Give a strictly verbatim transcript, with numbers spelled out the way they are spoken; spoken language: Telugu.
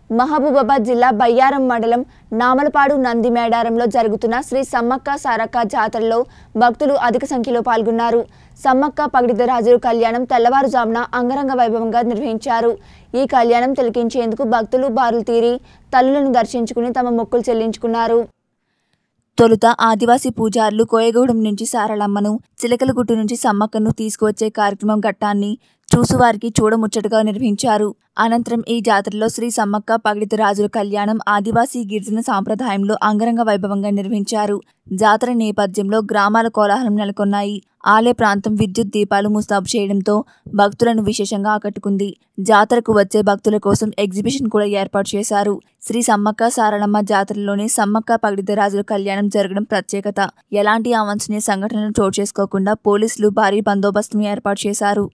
మహబూబాబాద్ జిల్లా బయ్యారం మండలం నామలపాడు నంది మేడారంలో జరుగుతున్న శ్రీ సమ్మక్క సారక్క జాతరలో భక్తులు అధిక సంఖ్యలో పాల్గొన్నారు. సమ్మక్క పగిడిద్దరాజుల కళ్యాణం తెల్లవారుజామున అంగరంగ వైభవంగా నిర్వహించారు. ఈ కళ్యాణం తిలకించేందుకు భక్తులు బారులు తీరి తల్లులను దర్శించుకుని తమ మొక్కులు చెల్లించుకున్నారు. తొలుత ఆదివాసీ పూజారులు కోయగూడెం నుంచి సారలమ్మను, చిలకలగుట్టు నుంచి సమ్మక్కను తీసుకువచ్చే కార్యక్రమం ఘట్టాన్ని చూసువారికి చూడముచ్చటగా నిర్వహించారు. అనంతరం ఈ జాతరలో శ్రీ సమ్మక్క పగిడిద్దరాజుల కళ్యాణం ఆదివాసీ గిరిజన సాంప్రదాయంలో అంగరంగ వైభవంగా నిర్వహించారు. జాతర నేపథ్యంలో గ్రామాల కోలాహలం నెలకొన్నాయి. ఆలయ ప్రాంతం విద్యుత్ దీపాలు ముస్తాబు చేయడంతో భక్తులను విశేషంగా ఆకట్టుకుంది. జాతరకు వచ్చే భక్తుల కోసం ఎగ్జిబిషన్ కూడా ఏర్పాటు చేశారు. శ్రీ సమ్మక్క సారలమ్మ జాతరలోనే సమ్మక్క పగిడిద్దరాజుల కళ్యాణం జరగడం ప్రత్యేకత. ఎలాంటి అవాంఛనీయ సంఘటనలు చోటు చేసుకోకుండా పోలీసులు భారీ బందోబస్తును ఏర్పాటు చేశారు.